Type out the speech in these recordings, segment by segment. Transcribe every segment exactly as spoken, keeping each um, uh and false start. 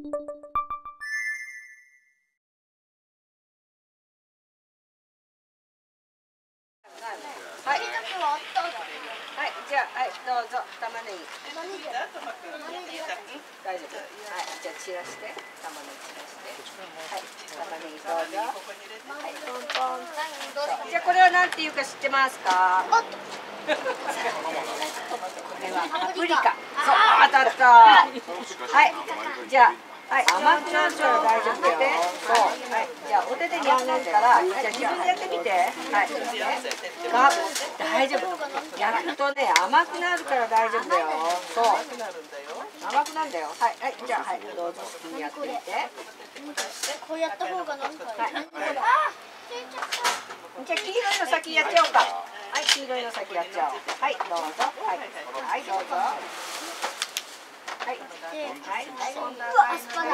はい、はい、じゃあ、はい、どうぞ、玉ねぎ。大丈夫。はい、じゃあ、散らして、玉ねぎ散らして。はい、玉ねぎどうぞ。はい、トントン。じゃあ、これはなんていうか知ってますか。これはパプリカ。そう、当たった。はい、じゃあ。はい、甘くなるから大丈夫だよ。そう、はい、じゃあお手でにあげるから、じゃあ自分でやってみて。はい、が大丈夫。焼くとね、甘くなるから大丈夫だよ。そう。甘くなるんだよ。はい、はい、じゃあはい、どうぞ好きにやってみて。 こうやった方がなんか。はい。あ、 じゃあ黄色いの先やっちゃおうか。はい、黄色いの先やっちゃおう。はい、どうぞ。はい、はい、どうぞ。はい、はい、そんな感じだよ。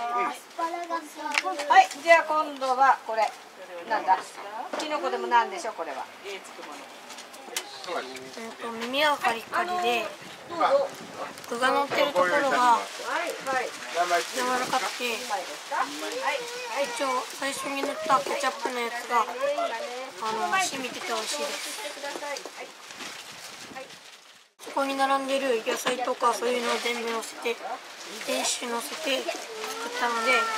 はい、じゃあ今度はこれなんだ。キノコでもなんでしょうこれは。 えっと耳がカリカリで具が乗ってるところが柔らかくて、一応最初に塗ったケチャップのやつがあの染みてて美味しいです。ここに並んでる野菜とかそういうのを全部乗せて電子乗せて作ったので、うん、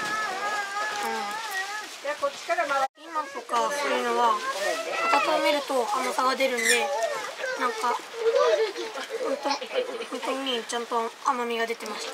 ピーマンとかそういうのは温めると甘さが出るんで、なんか本当本当にちゃんと甘みが出てました。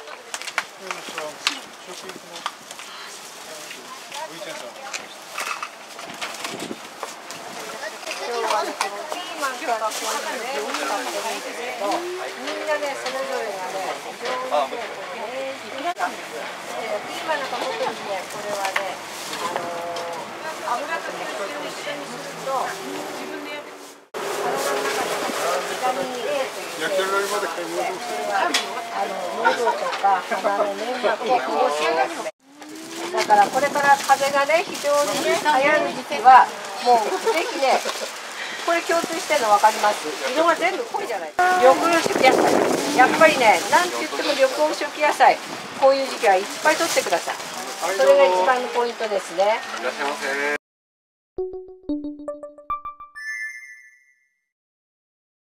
ピーマンからこういうね、使ってるんですけど、みんなね、それぞれがね、非常にね、好きなんですよ。で、ピーマンなんか特にね、これはね、あのー、油ときゅうりを一緒にすると、体の中でビタミン A という成分があって、それはあの喉とか鼻の粘膜を保護します。だからこれから風邪がね、非常にね、流行る時期は、もうぜひね、これ共通してるの分かります。色が全部濃いじゃない。緑黄色野菜。やっぱりね、なんて言っても緑黄色野菜。こういう時期はいっぱい取ってください。それが一番のポイントですね。いらっしゃいませ。